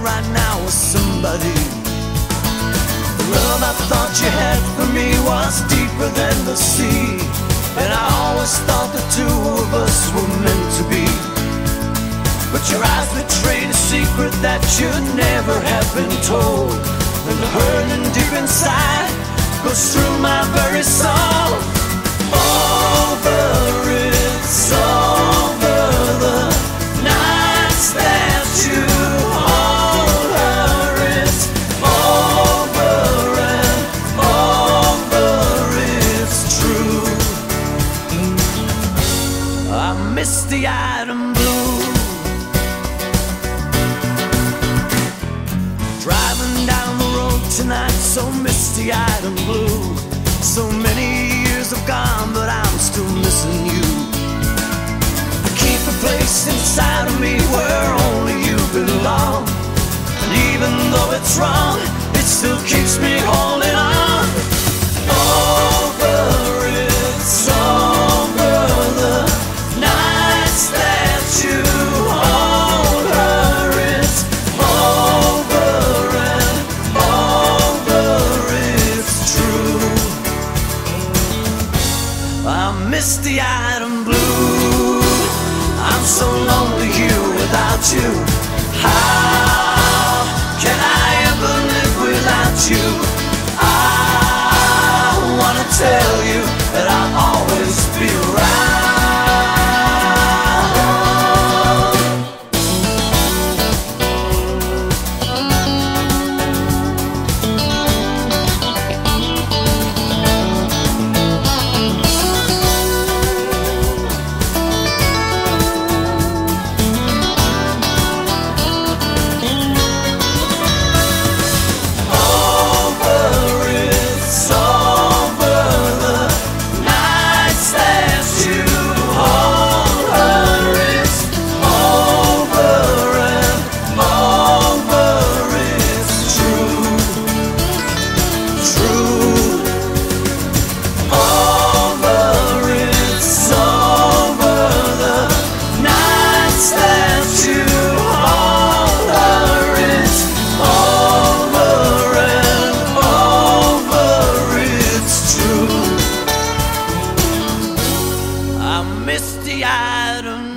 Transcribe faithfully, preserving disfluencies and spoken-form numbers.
right now with somebody. The love I thought you had for me was deeper than the sea, and I always thought the two of us were meant to be. But your eyes betrayed a secret that should never have been told, and the hurting deep inside goes through my very soul. Over, it's over, the nights that you hold her. It's over and over, it's true. I miss the item blue. Driving down the road tonight, so misty-eyed and blue. So many years have gone, but I'm still missing you. I keep a place inside of me where only you belong, and even though it's wrong, it still keeps me holding on. Over, it's over, the nights that you hold her. It's over and over, it's true. I miss the item blue. I'm so lonely here without you. How can I ever live without you? I wanna tell you that I'll always be around. Misty-eyed and